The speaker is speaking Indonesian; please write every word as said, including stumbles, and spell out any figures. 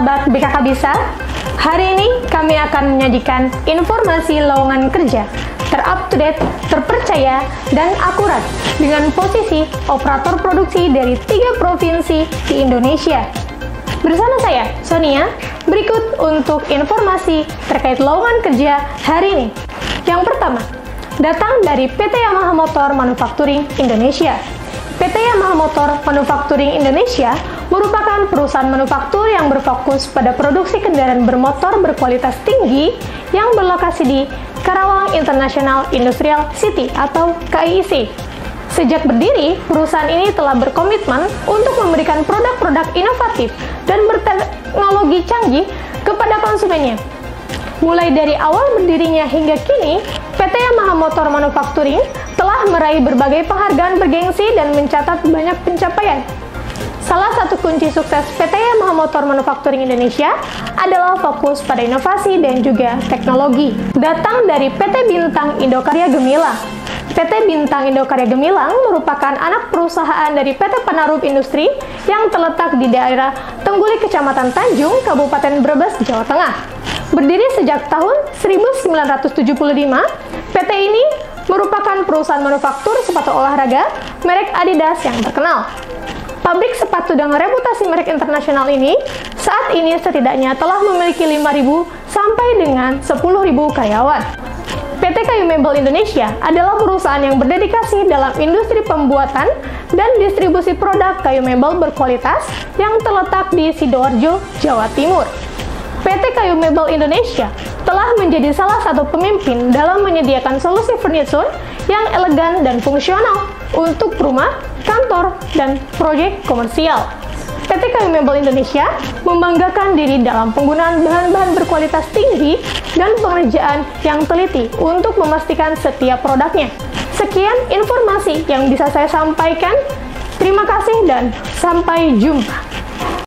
sahabat B K K Bisa, hari ini kami akan menyajikan informasi lowongan kerja terupdate, terpercaya, dan akurat dengan posisi operator produksi dari tiga provinsi di Indonesia. Bersama saya, Sonia, berikut untuk informasi terkait lowongan kerja hari ini. Yang pertama, datang dari P T Yamaha Motor Manufacturing Indonesia. P T Yamaha Motor Manufacturing Indonesia merupakan perusahaan manufaktur yang berfokus pada produksi kendaraan bermotor berkualitas tinggi yang berlokasi di Karawang International Industrial City atau K I I C. Sejak berdiri, perusahaan ini telah berkomitmen untuk memberikan produk-produk inovatif dan berteknologi canggih kepada konsumennya. Mulai dari awal berdirinya hingga kini, P T Yamaha Motor Manufacturing telah meraih berbagai penghargaan bergengsi dan mencatat banyak pencapaian. Salah satu kunci sukses P T Yamaha Motor Manufacturing Indonesia adalah fokus pada inovasi dan juga teknologi. Datang dari P T Bintang Indokarya Gemilang. P T Bintang Indokarya Gemilang merupakan anak perusahaan dari P T Penarup Industri yang terletak di daerah Tengguli, Kecamatan Tanjung, Kabupaten Brebes, Jawa Tengah. Berdiri sejak tahun seribu sembilan ratus tujuh puluh lima, P T ini merupakan perusahaan manufaktur sepatu olahraga merek Adidas yang terkenal. Pabrik sepatu dengan reputasi merek internasional ini saat ini setidaknya telah memiliki lima ribu sampai dengan sepuluh ribu karyawan. P T Kayu Mebel Indonesia adalah perusahaan yang berdedikasi dalam industri pembuatan dan distribusi produk kayu mebel berkualitas yang terletak di Sidoarjo, Jawa Timur. P T Kayu Mebel Indonesia telah menjadi salah satu pemimpin dalam menyediakan solusi furniture yang elegan dan fungsional untuk rumah, kantor, dan proyek komersial. P T Kayu Mebel Indonesia membanggakan diri dalam penggunaan bahan-bahan berkualitas tinggi dan pengerjaan yang teliti untuk memastikan setiap produknya. Sekian informasi yang bisa saya sampaikan. Terima kasih dan sampai jumpa.